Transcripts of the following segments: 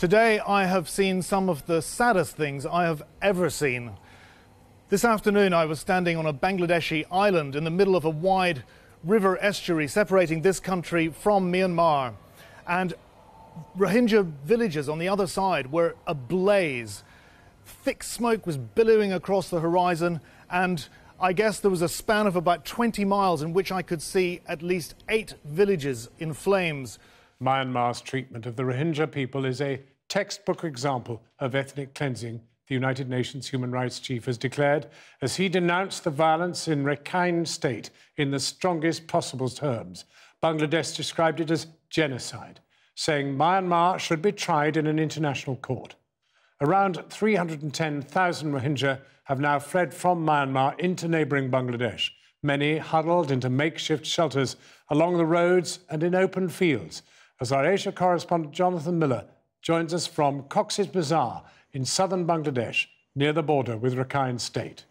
Today I have seen some of the saddest things I have ever seen. This afternoon I was standing on a Bangladeshi island in the middle of a wide river estuary separating this country from Myanmar, and Rohingya villages on the other side were ablaze. Thick smoke was billowing across the horizon, and I guess there was a span of about 20 miles in which I could see at least 8 villages in flames. Myanmar's treatment of the Rohingya people is a textbook example of ethnic cleansing, the United Nations Human Rights Chief has declared, as he denounced the violence in Rakhine State in the strongest possible terms. Bangladesh described it as genocide, saying Myanmar should be tried in an international court. Around 310,000 Rohingya have now fled from Myanmar into neighbouring Bangladesh, many huddled into makeshift shelters along the roads and in open fields, as our Asia correspondent Jonathan Miller joins us from Cox's Bazar in southern Bangladesh, near the border with Rakhine State.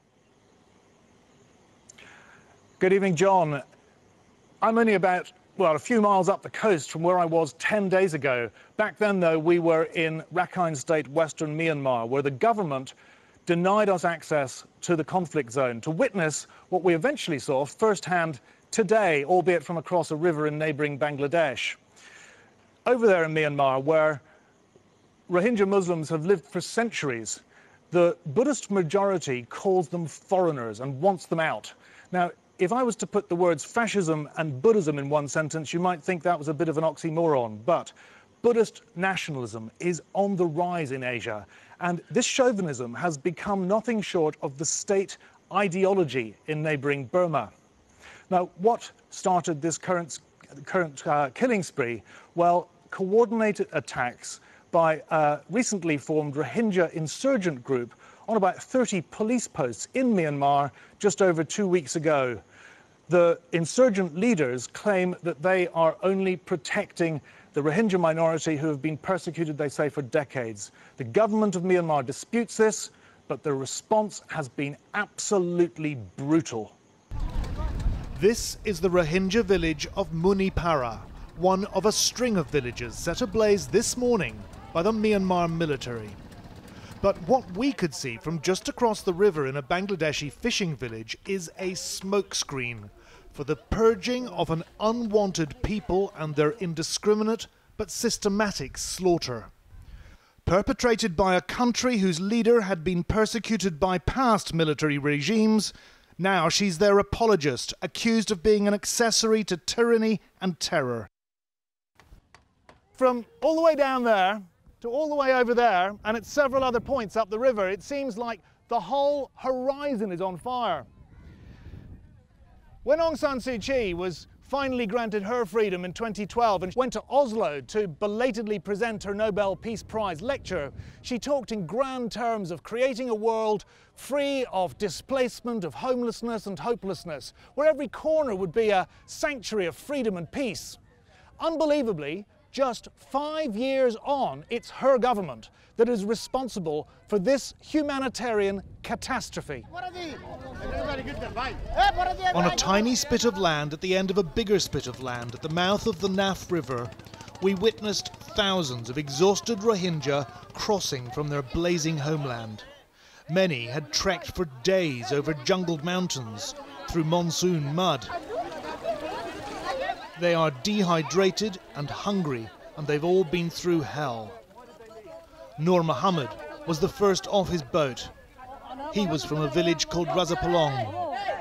Good evening, John. I'm only about, a few miles up the coast from where I was 10 days ago. Back then, though, we were in Rakhine State, western Myanmar, where the government denied us access to the conflict zone to witness what we eventually saw firsthand today, albeit from across a river in neighbouring Bangladesh. Over there in Myanmar, where Rohingya Muslims have lived for centuries, the Buddhist majority calls them foreigners and wants them out. Now, if I was to put the words fascism and Buddhism in one sentence, you might think that was a bit of an oxymoron, but Buddhist nationalism is on the rise in Asia, and this chauvinism has become nothing short of the state ideology in neighbouring Burma. Now, what started this current killing spree? Well, coordinated attacks by a recently formed Rohingya insurgent group on about 30 police posts in Myanmar just over 2 weeks ago. The insurgent leaders claim that they are only protecting the Rohingya minority who have been persecuted, they say, for decades. The government of Myanmar disputes this, but the response has been absolutely brutal. This is the Rohingya village of Munipara, one of a string of villages set ablaze this morning by the Myanmar military. But what we could see from just across the river in a Bangladeshi fishing village is a smokescreen for the purging of an unwanted people and their indiscriminate but systematic slaughter. Perpetrated by a country whose leader had been persecuted by past military regimes, now she's their apologist, accused of being an accessory to tyranny and terror. From all the way down there to all the way over there, and at several other points up the river, it seems like the whole horizon is on fire. When Aung San Suu Kyi was finally granted her freedom in 2012 and went to Oslo to belatedly present her Nobel Peace Prize lecture, she talked in grand terms of creating a world free of displacement, of homelessness and hopelessness, where every corner would be a sanctuary of freedom and peace. Unbelievably, just 5 years on, it's her government that is responsible for this humanitarian catastrophe. On a tiny spit of land at the end of a bigger spit of land at the mouth of the Naf River, we witnessed thousands of exhausted Rohingya crossing from their blazing homeland. Many had trekked for days over jungled mountains, through monsoon mud. They are dehydrated and hungry, and they've all been through hell. Nur Muhammad was the first off his boat. He was from a village called Razapalong.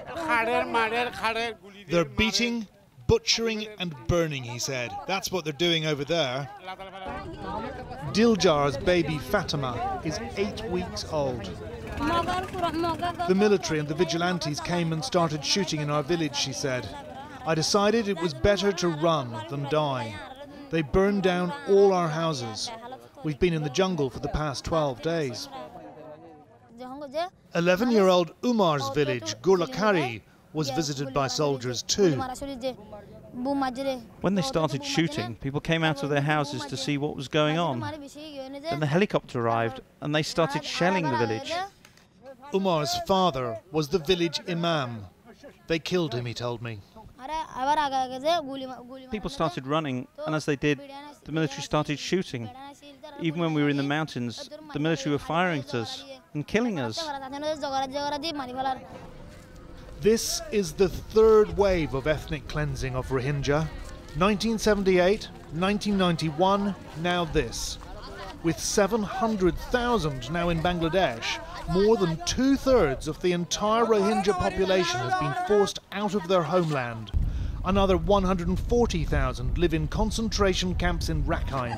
They're beating, butchering and burning, he said. That's what they're doing over there. Diljar's baby Fatima is 8 weeks old. The military and the vigilantes came and started shooting in our village, she said. I decided it was better to run than die. They burned down all our houses. We've been in the jungle for the past 12 days. 11-year-old Umar's village, Gurlakari, was visited by soldiers too. When they started shooting, people came out of their houses to see what was going on. Then the helicopter arrived and they started shelling the village. Umar's father was the village imam. They killed him, he told me. People started running, and as they did, the military started shooting. Even when we were in the mountains, the military were firing at us and killing us. This is the third wave of ethnic cleansing of Rohingya. 1978, 1991, now this. With 700,000 now in Bangladesh, more than two-thirds of the entire Rohingya population has been forced out of their homeland. Another 140,000 live in concentration camps in Rakhine.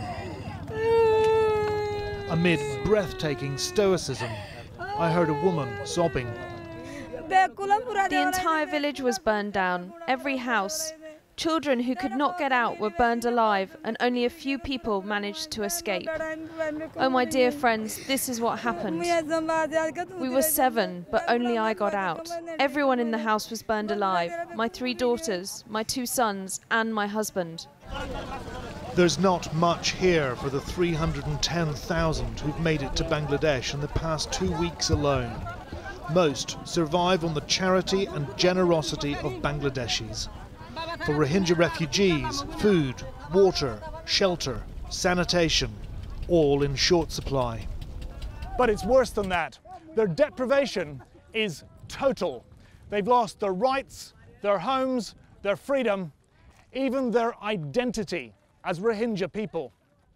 Amid breathtaking stoicism, I heard a woman sobbing. The entire village was burned down, every house. Children who could not get out were burned alive, and only a few people managed to escape. Oh, my dear friends, this is what happened. We were 7, but only I got out. Everyone in the house was burned alive. My 3 daughters, my 2 sons, and my husband. There's not much here for the 310,000 who've made it to Bangladesh in the past 2 weeks alone. Most survive on the charity and generosity of Bangladeshis. For Rohingya refugees, food, water, shelter, sanitation, all in short supply. But it's worse than that. Their deprivation is total. They've lost their rights, their homes, their freedom, even their identity as Rohingya people.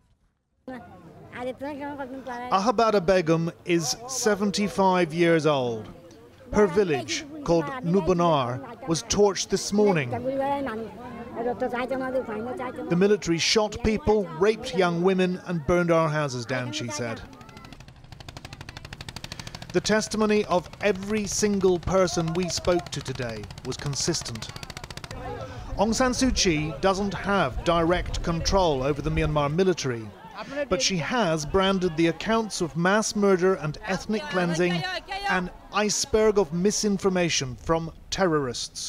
Ahabada Begum is 75 years old. Her village, called Nubanar, was torched this morning. The military shot people, raped young women and burned our houses down, she said. The testimony of every single person we spoke to today was consistent. Aung San Suu Kyi doesn't have direct control over the Myanmar military, but she has branded the accounts of mass murder and ethnic cleansing an iceberg of misinformation from terrorists.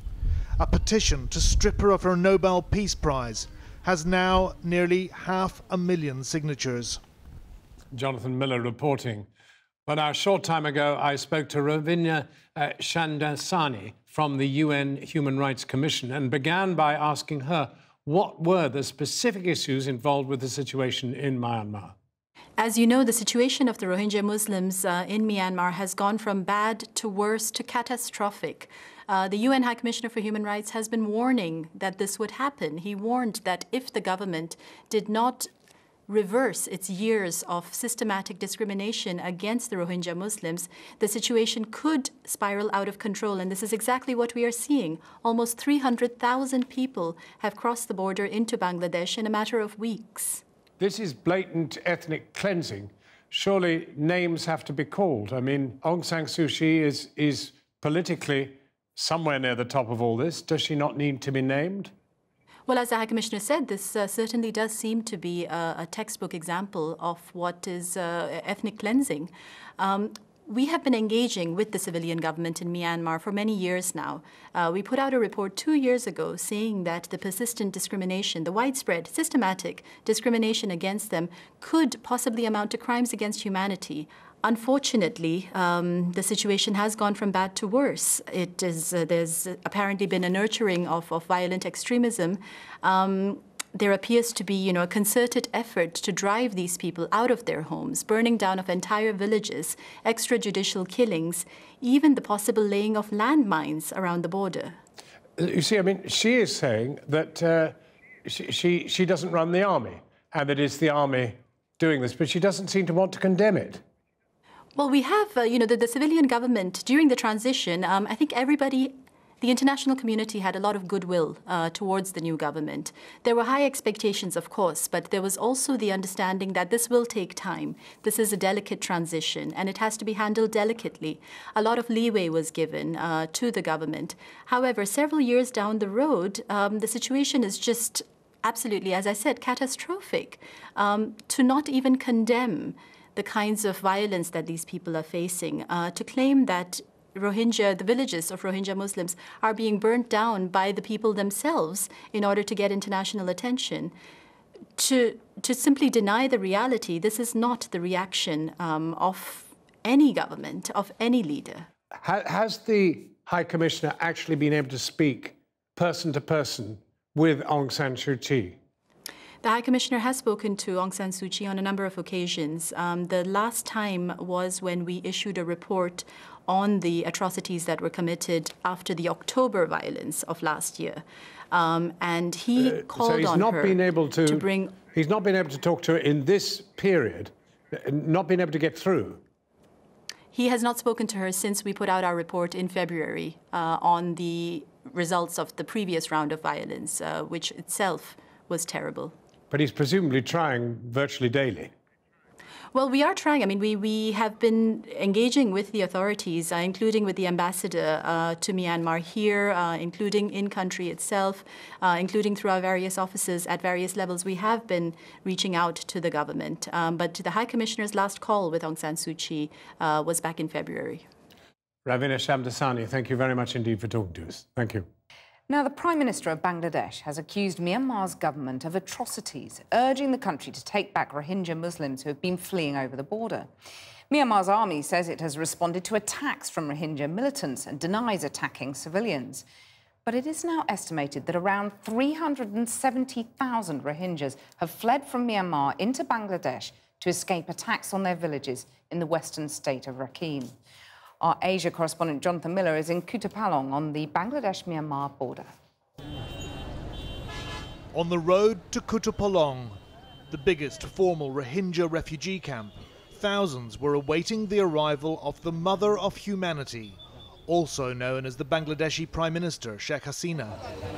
A petition to strip her of her Nobel Peace Prize has now nearly 500,000 signatures. Jonathan Miller reporting. But a short time ago, I spoke to Ravinya Shamdasani from the UN Human Rights Commission and began by asking her what were the specific issues involved with the situation in Myanmar. As you know, the situation of the Rohingya Muslims in Myanmar has gone from bad to worse to catastrophic. The UN High Commissioner for Human Rights has been warning that this would happen. He warned that if the government did not reverse its years of systematic discrimination against the Rohingya Muslims, the situation could spiral out of control. And this is exactly what we are seeing. Almost 300,000 people have crossed the border into Bangladesh in a matter of weeks. This is blatant ethnic cleansing. Surely names have to be called. I mean, Aung San Suu Kyi is politically somewhere near the top of all this. Does she not need to be named? Well, as the High Commissioner said, this certainly does seem to be a textbook example of what is ethnic cleansing. We have been engaging with the civilian government in Myanmar for many years now. We put out a report 2 years ago saying that the persistent discrimination, the widespread, systematic discrimination against them could possibly amount to crimes against humanity. Unfortunately, the situation has gone from bad to worse. There's apparently been a nurturing of violent extremism. There appears to be, a concerted effort to drive these people out of their homes, burning down of entire villages, extrajudicial killings, even the possible laying of landmines around the border. You see, I mean, she is saying that she doesn't run the army, and that it's the army doing this, but she doesn't seem to want to condemn it. Well, we have, the civilian government during the transition. I think the international community had a lot of goodwill towards the new government. There were high expectations, of course, but there was also the understanding that this will take time. This is a delicate transition, and it has to be handled delicately. A lot of leeway was given to the government. However, several years down the road, the situation is just absolutely, as I said, catastrophic. To not even condemn the kinds of violence that these people are facing, to claim that the villages of Rohingya Muslims are being burnt down by the people themselves in order to get international attention. To simply deny the reality, this is not the reaction of any government, of any leader. Has the High Commissioner actually been able to speak person to person with Aung San Suu Kyi? The High Commissioner has spoken to Aung San Suu Kyi on a number of occasions. The last time was when we issued a report on the atrocities that were committed after the October violence of last year. And he called on her to bring... He's not been able to talk to her in this period, not been able to get through. He has not spoken to her since we put out our report in February on the results of the previous round of violence, which itself was terrible. But he's presumably trying virtually daily. Well, we are trying. I mean, we have been engaging with the authorities, including with the ambassador to Myanmar here, including in country itself, including through our various offices at various levels. We have been reaching out to the government. But the High Commissioner's last call with Aung San Suu Kyi was back in February. Ravina Shamdasani, thank you very much indeed for talking to us. Thank you. Now, the Prime Minister of Bangladesh has accused Myanmar's government of atrocities, urging the country to take back Rohingya Muslims who have been fleeing over the border. Myanmar's army says it has responded to attacks from Rohingya militants and denies attacking civilians. But it is now estimated that around 370,000 Rohingyas have fled from Myanmar into Bangladesh to escape attacks on their villages in the western state of Rakhine. Our Asia correspondent Jonathan Miller is in Kutupalong on the Bangladesh-Myanmar border. On the road to Kutupalong, the biggest formal Rohingya refugee camp, thousands were awaiting the arrival of the Mother of Humanity, also known as the Bangladeshi Prime Minister, Sheikh Hasina.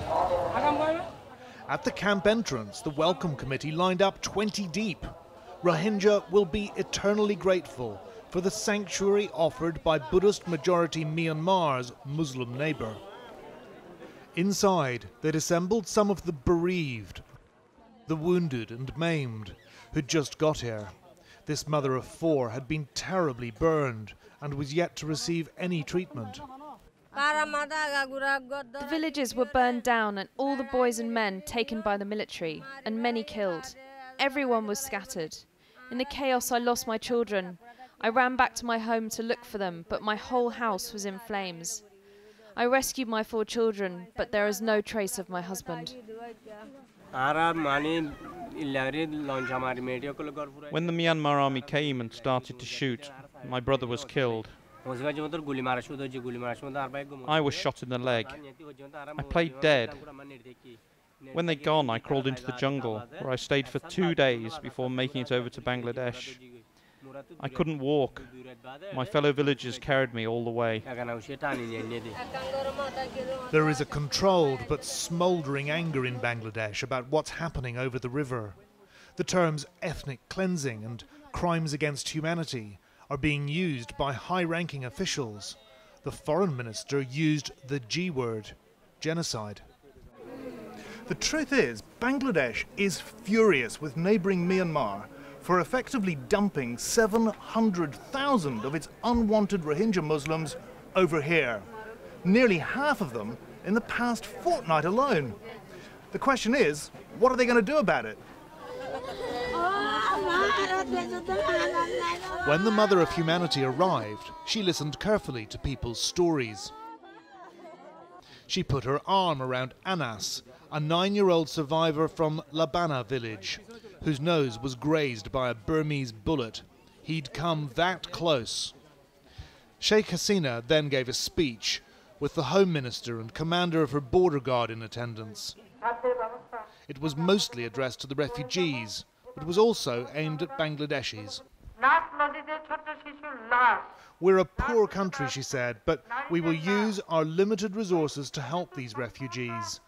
At the camp entrance, the welcome committee lined up 20 deep. Rohingya will be eternally grateful for the sanctuary offered by Buddhist-majority Myanmar's Muslim neighbour. Inside, they'd assembled some of the bereaved, the wounded and maimed, who'd just got here. This mother of four had been terribly burned and was yet to receive any treatment. The villages were burned down and all the boys and men taken by the military, and many killed. Everyone was scattered. In the chaos, I lost my children. I ran back to my home to look for them, but my whole house was in flames. I rescued my 4 children, but there is no trace of my husband. When the Myanmar army came and started to shoot, my brother was killed. I was shot in the leg. I played dead. When they'd gone, I crawled into the jungle, where I stayed for 2 days before making it over to Bangladesh. I couldn't walk. My fellow villagers carried me all the way. There is a controlled but smouldering anger in Bangladesh about what's happening over the river. The terms ethnic cleansing and crimes against humanity are being used by high-ranking officials. The foreign minister used the G word, genocide. The truth is, Bangladesh is furious with neighbouring Myanmar for effectively dumping 700,000 of its unwanted Rohingya Muslims over here. Nearly half of them in the past fortnight alone. The question is, what are they going to do about it? When the Mother of Humanity arrived, she listened carefully to people's stories. She put her arm around Anas, a 9-year-old survivor from Labana village, whose nose was grazed by a Burmese bullet. He'd come that close. Sheikh Hasina then gave a speech, with the Home Minister and commander of her border guard in attendance. It was mostly addressed to the refugees, but was also aimed at Bangladeshis. We're a poor country, she said, but we will use our limited resources to help these refugees.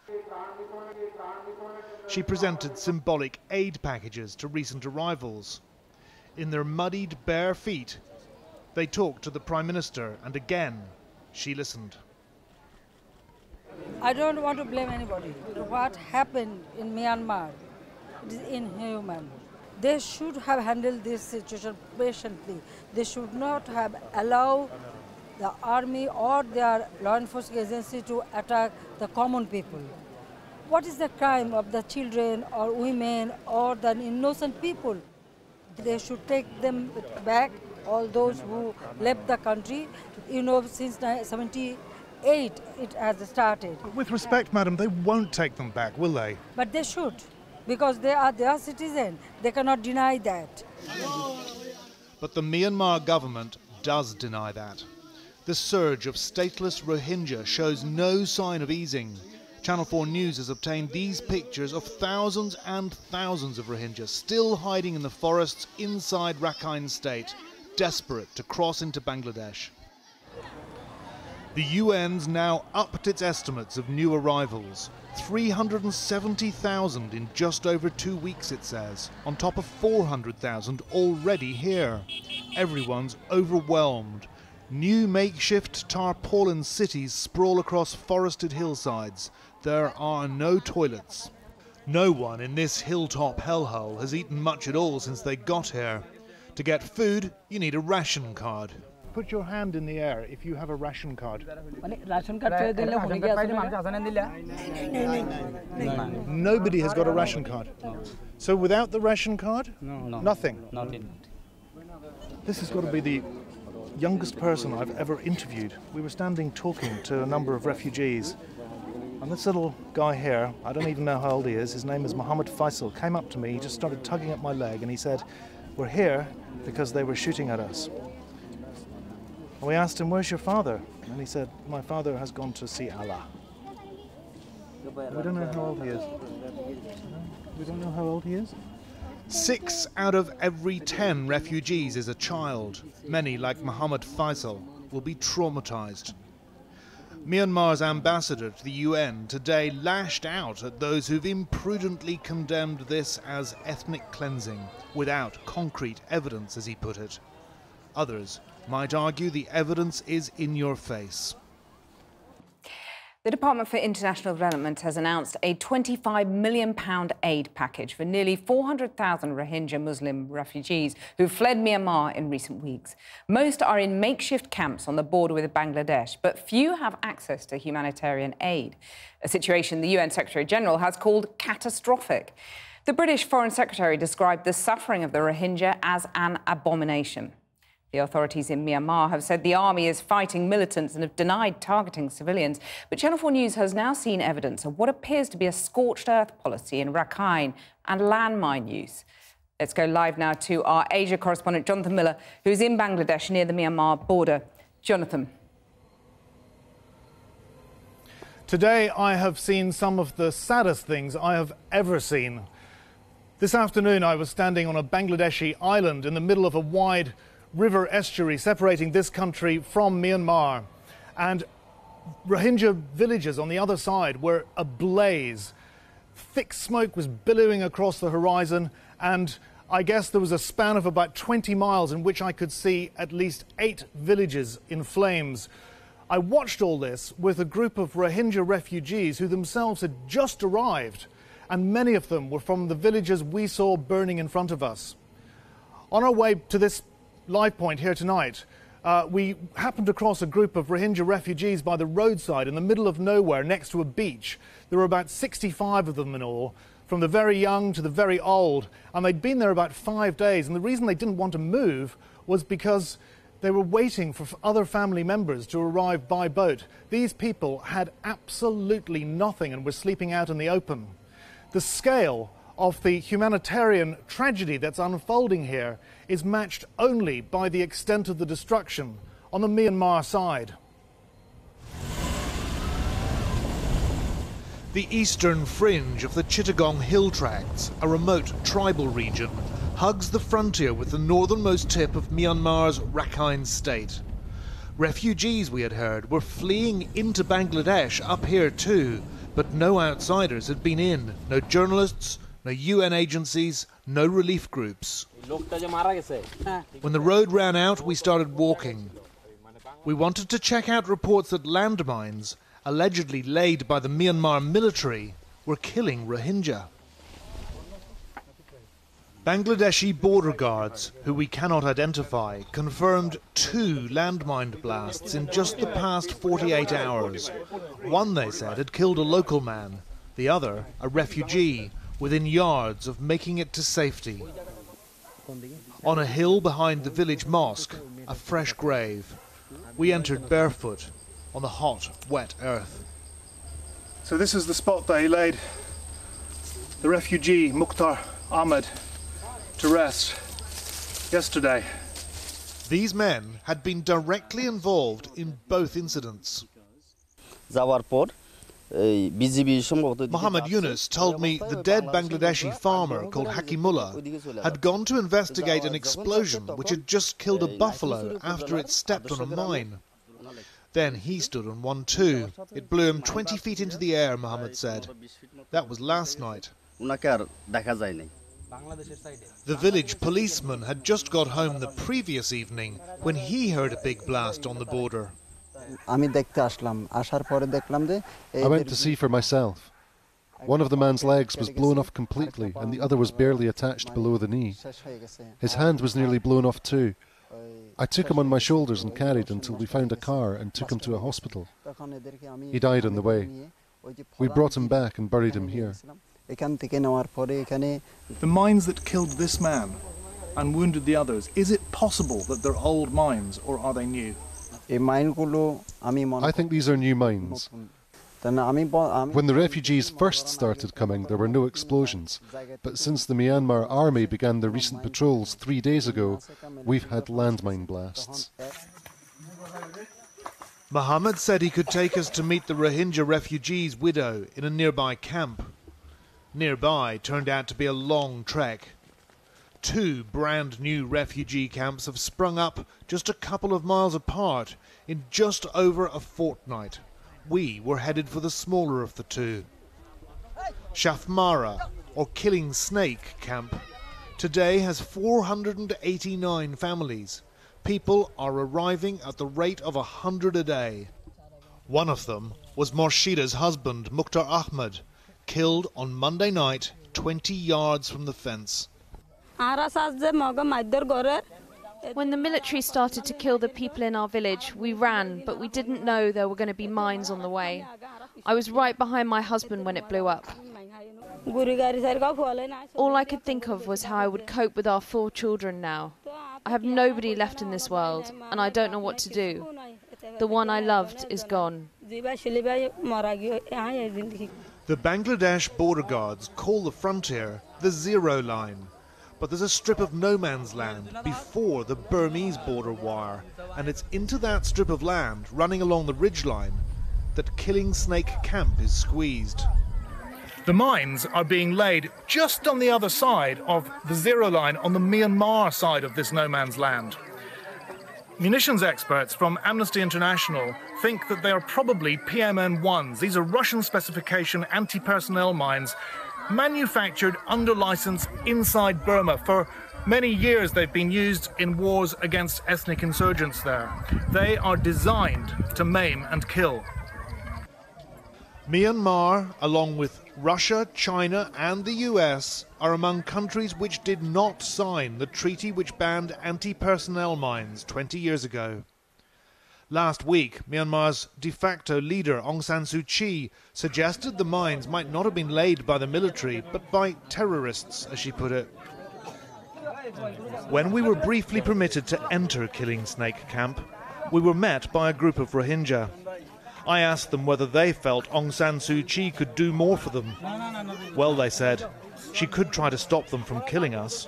She presented symbolic aid packages to recent arrivals. In their muddied, bare feet, they talked to the Prime Minister, and again, she listened. I don't want to blame anybody. What happened in Myanmar is inhuman. They should have handled this situation patiently. They should not have allowed the army or their law enforcement agency to attack the common people. What is the crime of the children or women or the innocent people? They should take them back, all those who left the country. You know, since 1978 it has started. With respect, madam, they won't take them back, will they? But they should, because they are their citizens. They cannot deny that. But the Myanmar government does deny that. The surge of stateless Rohingya shows no sign of easing. Channel 4 News has obtained these pictures of thousands and thousands of Rohingya still hiding in the forests inside Rakhine State, desperate to cross into Bangladesh. The UN's now upped its estimates of new arrivals. 370,000 in just over 2 weeks, it says, on top of 400,000 already here. Everyone's overwhelmed. New makeshift tarpaulin cities sprawl across forested hillsides. There are no toilets. No one in this hilltop hellhole has eaten much at all since they got here. To get food, you need a ration card. Put your hand in the air if you have a ration card. Nobody has got a ration card. So without the ration card, nothing. This has got to be the youngest person I've ever interviewed. We were standing talking to a number of refugees, and this little guy here, I don't even know how old he is, his name is Mohammed Faisal, came up to me, he just started tugging at my leg and he said, "We're here because they were shooting at us." And we asked him, "Where's your father?" And he said, "My father has gone to see Allah." We don't know how old he is. We don't know how old he is. 6 out of every 10 refugees is a child. Many, like Mohammed Faisal, will be traumatized. Myanmar's ambassador to the UN today lashed out at those who've imprudently condemned this as ethnic cleansing, without concrete evidence, as he put it. Others might argue the evidence is in your face. The Department for International Development has announced a £25 million aid package for nearly 400,000 Rohingya Muslim refugees who fled Myanmar in recent weeks. Most are in makeshift camps on the border with Bangladesh, but few have access to humanitarian aid, a situation the UN Secretary-General has called catastrophic. The British Foreign Secretary described the suffering of the Rohingya as an abomination. The authorities in Myanmar have said the army is fighting militants and have denied targeting civilians. But Channel 4 News has now seen evidence of what appears to be a scorched earth policy in Rakhine and landmine use. Let's go live now to our Asia correspondent, Jonathan Miller, who's in Bangladesh near the Myanmar border. Jonathan. Today I have seen some of the saddest things I have ever seen. This afternoon I was standing on a Bangladeshi island in the middle of a wide river estuary separating this country from Myanmar, and Rohingya villages on the other side were ablaze. Thick smoke was billowing across the horizon, and I guess there was a span of about 20 miles in which I could see at least 8 villages in flames. I watched all this with a group of Rohingya refugees who themselves had just arrived, and many of them were from the villages we saw burning in front of us. On our way to this live point here tonight, we happened across a group of Rohingya refugees by the roadside in the middle of nowhere next to a beach. There were about 65 of them in all, from the very young to the very old, and they'd been there about 5 days, and the reason they didn't want to move was because they were waiting for other family members to arrive by boat. These people had absolutely nothing and were sleeping out in the open. The scale of the humanitarian tragedy that's unfolding here is matched only by the extent of the destruction on the Myanmar side. The eastern fringe of the Chittagong Hill Tracts, a remote tribal region, hugs the frontier with the northernmost tip of Myanmar's Rakhine State. Refugees, we had heard, were fleeing into Bangladesh up here too, but no outsiders had been in, no journalists, no UN agencies, no relief groups. When the road ran out, we started walking. We wanted to check out reports that landmines, allegedly laid by the Myanmar military, were killing Rohingya. Bangladeshi border guards, who we cannot identify, confirmed 2 landmine blasts in just the past 48 hours. One, they said, had killed a local man, the other, a refugee, within yards of making it to safety. On a hill behind the village mosque, a fresh grave. We entered barefoot on the hot, wet earth. So this is the spot they laid the refugee Mukhtar Ahmed to rest yesterday. These men had been directly involved in both incidents. Mohammed Yunus told me the dead Bangladeshi farmer called Hakimullah had gone to investigate an explosion which had just killed a buffalo after it stepped on a mine. Then he stood on one too. It blew him 20 feet into the air, Mohammed said. That was last night. The village policeman had just got home the previous evening when he heard a big blast on the border. I went to see for myself. One of the man's legs was blown off completely and the other was barely attached below the knee. His hand was nearly blown off too. I took him on my shoulders and carried until we found a car and took him to a hospital. He died on the way. We brought him back and buried him here. The mines that killed this man and wounded the others, is it possible that they're old mines or are they new? I think these are new mines. When the refugees first started coming, there were no explosions. But since the Myanmar army began their recent patrols 3 days ago, we've had landmine blasts. Mohammed said he could take us to meet the Rohingya refugees' widow in a nearby camp. Nearby turned out to be a long trek. 2 brand new refugee camps have sprung up just a couple of miles apart in just over a fortnight. We were headed for the smaller of the 2. Shafmara, or Killing Snake Camp, today has 489 families. People are arriving at the rate of 100 a day. One of them was Morshida's husband, Mukhtar Ahmed, killed on Monday night 20 yards from the fence. When the military started to kill the people in our village, we ran, but we didn't know there were going to be mines on the way. I was right behind my husband when it blew up. All I could think of was how I would cope with our 4 children now. I have nobody left in this world, and I don't know what to do. The one I loved is gone. The Bangladesh border guards call the frontier the zero line. But there's a strip of no man's land before the Burmese border wire, and it's into that strip of land, running along the ridgeline, that Killing Snake Camp is squeezed. The mines are being laid just on the other side of the zero line, on the Myanmar side of this no man's land. Munitions experts from Amnesty International think that they are probably PMN-1s. These are Russian specification anti-personnel mines manufactured under license inside Burma. For many years they've been used in wars against ethnic insurgents there. They are designed to maim and kill. Myanmar, along with Russia, China and the US, are among countries which did not sign the treaty which banned anti-personnel mines 20 years ago. Last week, Myanmar's de facto leader Aung San Suu Kyi suggested the mines might not have been laid by the military, but by terrorists, as she put it. When we were briefly permitted to enter Killing Snake Camp, we were met by a group of Rohingya. I asked them whether they felt Aung San Suu Kyi could do more for them. Well, they said, she could try to stop them from killing us.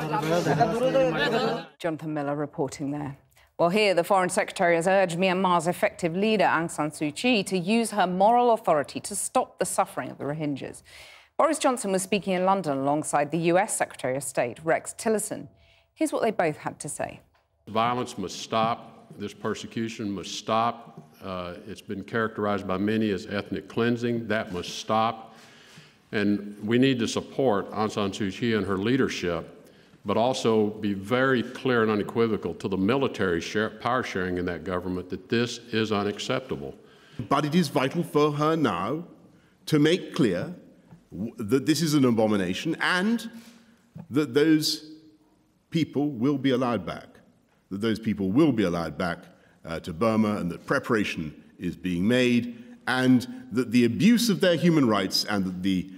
Jonathan Miller reporting there. Well, here, the Foreign Secretary has urged Myanmar's effective leader, Aung San Suu Kyi, to use her moral authority to stop the suffering of the Rohingyas. Boris Johnson was speaking in London alongside the US Secretary of State, Rex Tillerson. Here's what they both had to say. Violence must stop. This persecution must stop. It's been characterized by many as ethnic cleansing. That must stop. And we need to support Aung San Suu Kyi and her leadership, but also be very clear and unequivocal to the military power sharing in that government that this is unacceptable. But it is vital for her now to make clear that this is an abomination and that those people will be allowed back, to Burma, and that preparation is being made, and that the abuse of their human rights and that the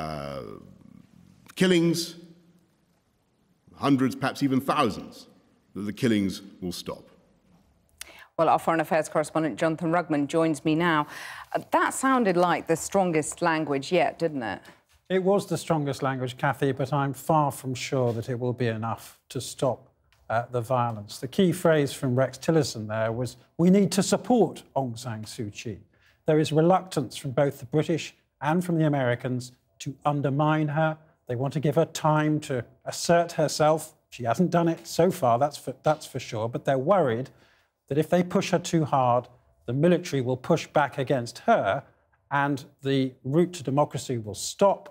killings, hundreds, perhaps even thousands, that the killings will stop. Well, our Foreign Affairs correspondent, Jonathan Rugman, joins me now. That sounded like the strongest language yet, didn't it? It was the strongest language, Cathy, but I'm far from sure that it will be enough to stop the violence. The key phrase from Rex Tillerson there was, we need to support Aung San Suu Kyi. There is reluctance from both the British and from the Americans to undermine her. They want to give her time to assert herself. She hasn't done it so far, that's for sure, but they're worried that if they push her too hard, the military will push back against her and the route to democracy will stop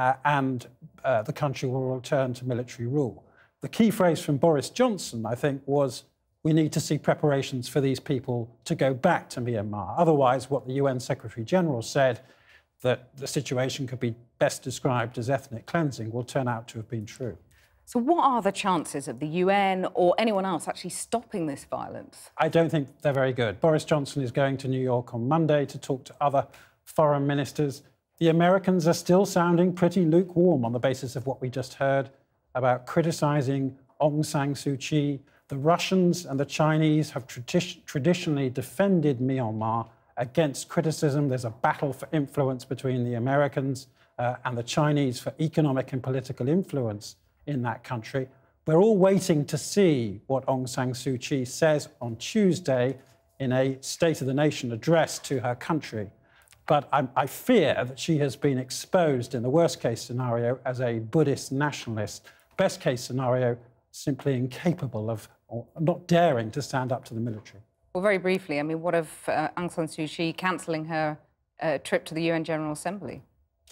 and the country will return to military rule. The key phrase from Boris Johnson, I think, was we need to see preparations for these people to go back to Myanmar. Otherwise, what the UN Secretary-General said, that the situation could be best described as ethnic cleansing, will turn out to have been true. So what are the chances of the UN or anyone else actually stopping this violence? I don't think they're very good. Boris Johnson is going to New York on Monday to talk to other foreign ministers. The Americans are still sounding pretty lukewarm on the basis of what we just heard about criticising Aung San Suu Kyi. The Russians and the Chinese have traditionally defended Myanmar against criticism. There's a battle for influence between the Americans and the Chinese for economic and political influence in that country. We're all waiting to see what Aung San Suu Kyi says on Tuesday in a State of the Nation address to her country. But I fear that she has been exposed in the worst-case scenario as a Buddhist nationalist. Best-case scenario, simply incapable of, or not daring to stand up to the military. Well, very briefly, I mean, what of Aung San Suu Kyi cancelling her trip to the UN General Assembly?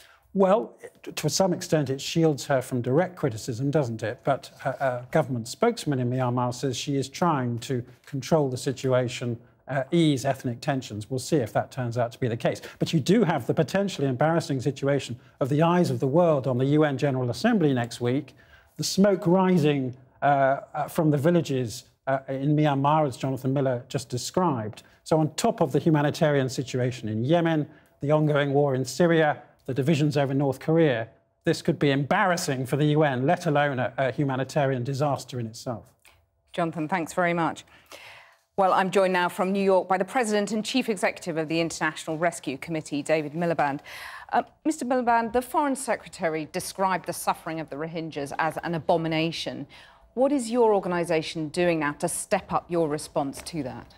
Well, to some extent, it shields her from direct criticism, doesn't it? But her government spokesman in Myanmar says she is trying to control the situation, ease ethnic tensions. We'll see if that turns out to be the case. But you do have the potentially embarrassing situation of the eyes of the world on the UN General Assembly next week, the smoke rising from the villages in Myanmar, as Jonathan Miller just described. So on top of the humanitarian situation in Yemen, the ongoing war in Syria, the divisions over North Korea, this could be embarrassing for the UN, let alone a humanitarian disaster in itself. Jonathan, thanks very much. Well, I'm joined now from New York by the President and Chief Executive of the International Rescue Committee, David Miliband. Mr. Miliband, the Foreign Secretary described the suffering of the Rohingyas as an abomination. What is your organisation doing now to step up your response to that?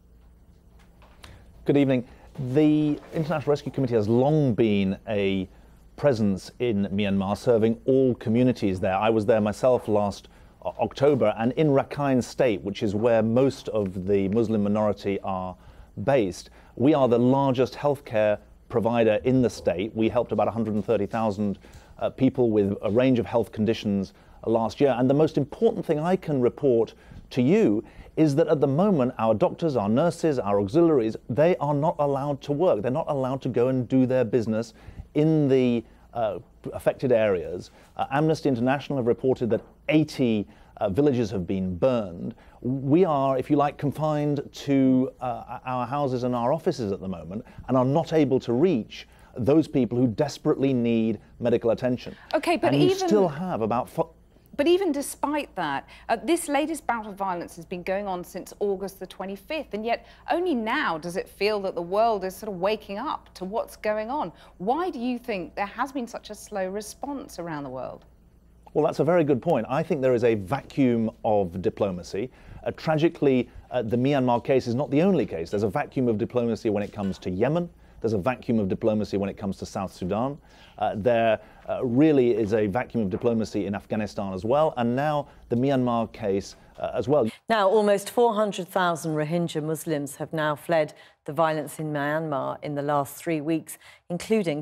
Good evening. The International Rescue Committee has long been a presence in Myanmar, serving all communities there. I was there myself last October, and in Rakhine State, which is where most of the Muslim minority are based, we are the largest healthcare provider in the state. We helped about 130,000 people with a range of health conditions last year. And the most important thing I can report to you is that at the moment, our doctors, our nurses, our auxiliaries, they are not allowed to work. They're not allowed to go and do their business in the affected areas. Amnesty International have reported that 80 villages have been burned. We are, if you like, confined to our houses and our offices at the moment and are not able to reach those people who desperately need medical attention. Okay, but and you still have about... But even despite that, this latest bout of violence has been going on since August the 25th, and yet only now does it feel that the world is sort of waking up to what's going on. Why do you think there has been such a slow response around the world? Well, that's a very good point. I think there is a vacuum of diplomacy. Tragically, the Myanmar case is not the only case. There's a vacuum of diplomacy when it comes to Yemen. There's a vacuum of diplomacy when it comes to South Sudan. There really is a vacuum of diplomacy in Afghanistan as well, and now the Myanmar case as well. Now, almost 400,000 Rohingya Muslims have now fled the violence in Myanmar in the last 3 weeks, including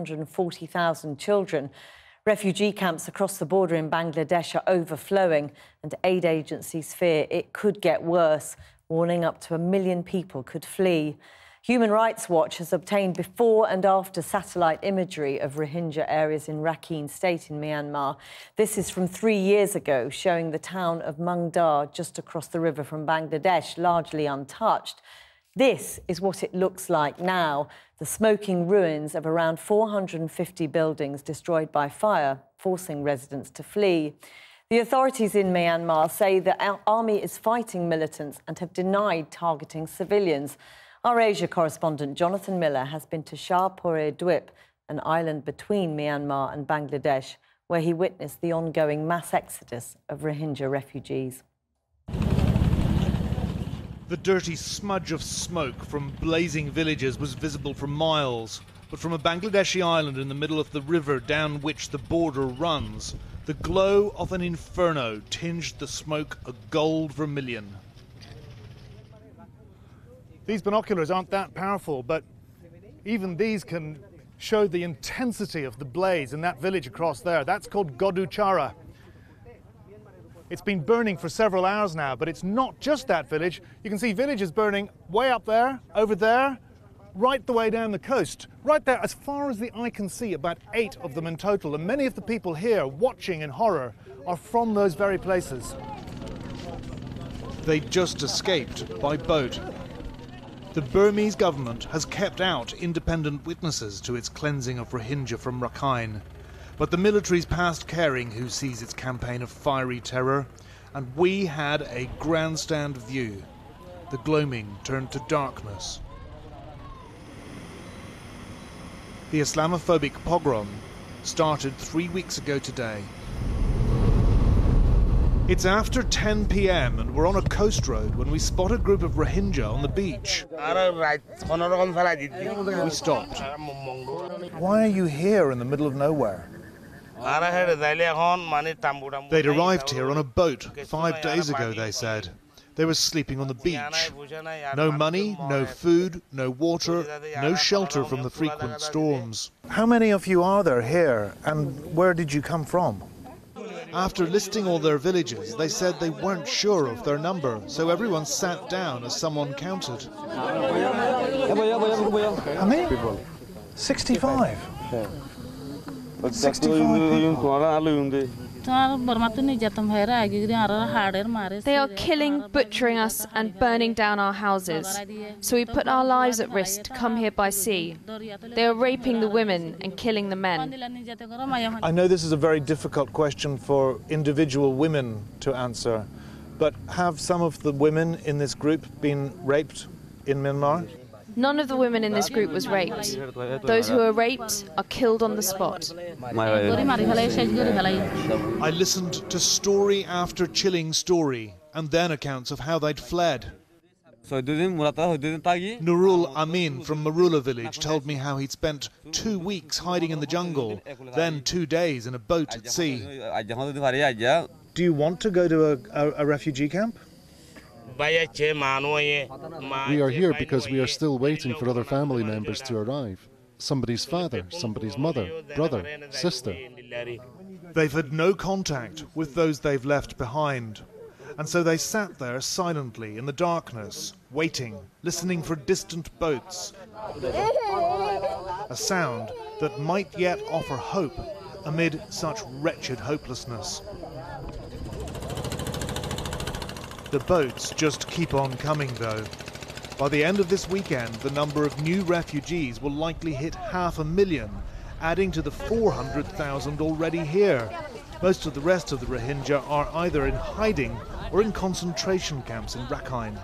240,000 children. Refugee camps across the border in Bangladesh are overflowing, and aid agencies fear it could get worse, warning up to 1 million people could flee. Human Rights Watch has obtained before and after satellite imagery of Rohingya areas in Rakhine State in Myanmar. This is from 3 years ago, showing the town of Mungdar just across the river from Bangladesh, largely untouched. This is what it looks like now, the smoking ruins of around 450 buildings destroyed by fire, forcing residents to flee. The authorities in Myanmar say the army is fighting militants and have denied targeting civilians. Our Asia correspondent Jonathan Miller has been to Shah Pore Dwip an island between Myanmar and Bangladesh, where he witnessed the ongoing mass exodus of Rohingya refugees. The dirty smudge of smoke from blazing villages was visible for miles, but from a Bangladeshi island in the middle of the river down which the border runs, the glow of an inferno tinged the smoke a gold vermilion. These binoculars aren't that powerful, but even these can show the intensity of the blaze in that village across there. That's called Goduchara. It's been burning for several hours now, but it's not just that village. You can see villages burning way up there, over there, right the way down the coast. Right there, as far as the eye can see, about 8 of them in total. And many of the people here watching in horror are from those very places. They just escaped by boat. The Burmese government has kept out independent witnesses to its cleansing of Rohingya from Rakhine. But the military's past caring who sees its campaign of fiery terror, and we had a grandstand view. The gloaming turned to darkness. The Islamophobic pogrom started 3 weeks ago today. It's after 10 p.m. and we're on a coast road when we spot a group of Rohingya on the beach. We stopped. Why are you here in the middle of nowhere? They'd arrived here on a boat 5 days ago, they said. They were sleeping on the beach. No money, no food, no water, no shelter from the frequent storms. How many of you are there here, and where did you come from? After listing all their villages, they said they weren't sure of their number, so everyone sat down as someone counted. How many people? 65. 65 They are killing, butchering us and burning down our houses. So we put our lives at risk to come here by sea. They are raping the women and killing the men. I know this is a very difficult question for individual women to answer, but have some of the women in this group been raped in Myanmar? None of the women in this group was raped. Those who are raped are killed on the spot. I listened to story after chilling story, and then accounts of how they'd fled. Nurul Amin from Marula village told me how he'd spent 2 weeks hiding in the jungle, then 2 days in a boat at sea. Do you want to go to a refugee camp? We are here because we are still waiting for other family members to arrive. Somebody's father, somebody's mother, brother, sister. They've had no contact with those they've left behind. And so they sat there silently in the darkness, waiting, listening for distant boats. A sound that might yet offer hope amid such wretched hopelessness. The boats just keep on coming, though. By the end of this weekend, the number of new refugees will likely hit 500,000, adding to the 400,000 already here. Most of the rest of the Rohingya are either in hiding or in concentration camps in Rakhine.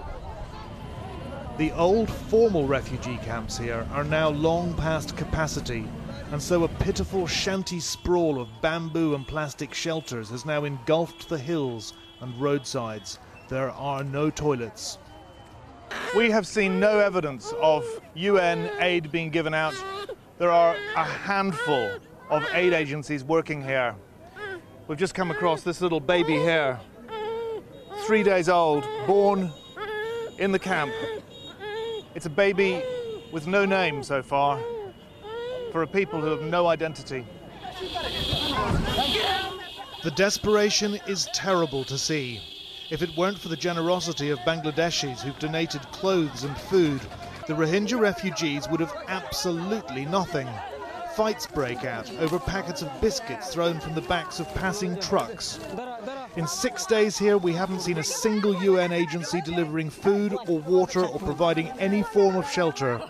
The old formal refugee camps here are now long past capacity, and so a pitiful shanty sprawl of bamboo and plastic shelters has now engulfed the hills and roadsides. There are no toilets. We have seen no evidence of UN aid being given out. There are a handful of aid agencies working here. We've just come across this little baby here, 3 days old, born in the camp. It's a baby with no name so far, for a people who have no identity. The desperation is terrible to see. If it weren't for the generosity of Bangladeshis who've donated clothes and food, the Rohingya refugees would have absolutely nothing. Fights break out over packets of biscuits thrown from the backs of passing trucks. In 6 days here, we haven't seen a single UN agency delivering food or water or providing any form of shelter.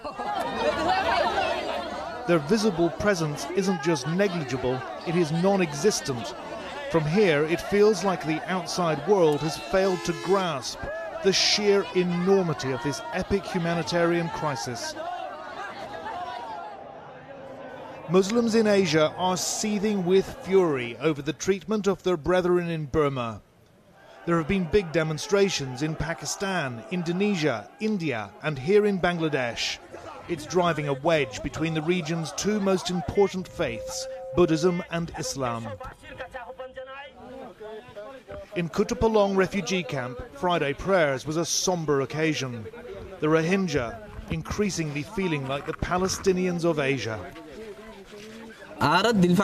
Their visible presence isn't just negligible, it is non-existent. From here, it feels like the outside world has failed to grasp the sheer enormity of this epic humanitarian crisis. Muslims in Asia are seething with fury over the treatment of their brethren in Burma. There have been big demonstrations in Pakistan, Indonesia, India and here in Bangladesh. It's driving a wedge between the region's two most important faiths, Buddhism and Islam. In Kutupalong refugee camp, Friday prayers was a sombre occasion. The Rohingya increasingly feeling like the Palestinians of Asia. My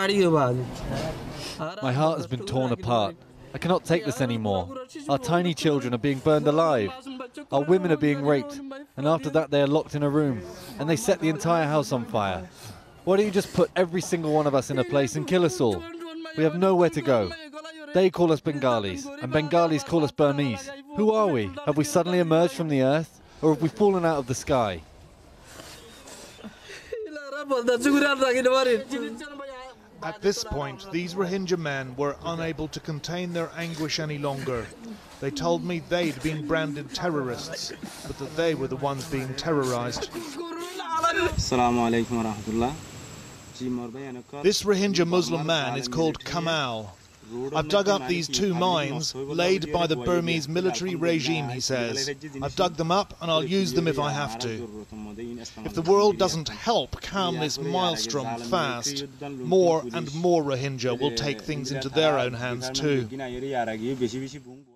heart has been torn apart. I cannot take this anymore. Our tiny children are being burned alive. Our women are being raped. And after that they are locked in a room. And they set the entire house on fire. Why don't you just put every single one of us in a place and kill us all? We have nowhere to go. They call us Bengalis, and Bengalis call us Burmese. Who are we? Have we suddenly emerged from the earth? Or have we fallen out of the sky? At this point, these Rohingya men were unable to contain their anguish any longer. They told me they'd been branded terrorists, but that they were the ones being terrorized. This Rohingya Muslim man is called Kamal. I've dug up these two mines laid by the Burmese military regime, he says. I've dug them up and I'll use them if I have to. If the world doesn't help calm this maelstrom fast, more and more Rohingya will take things into their own hands too.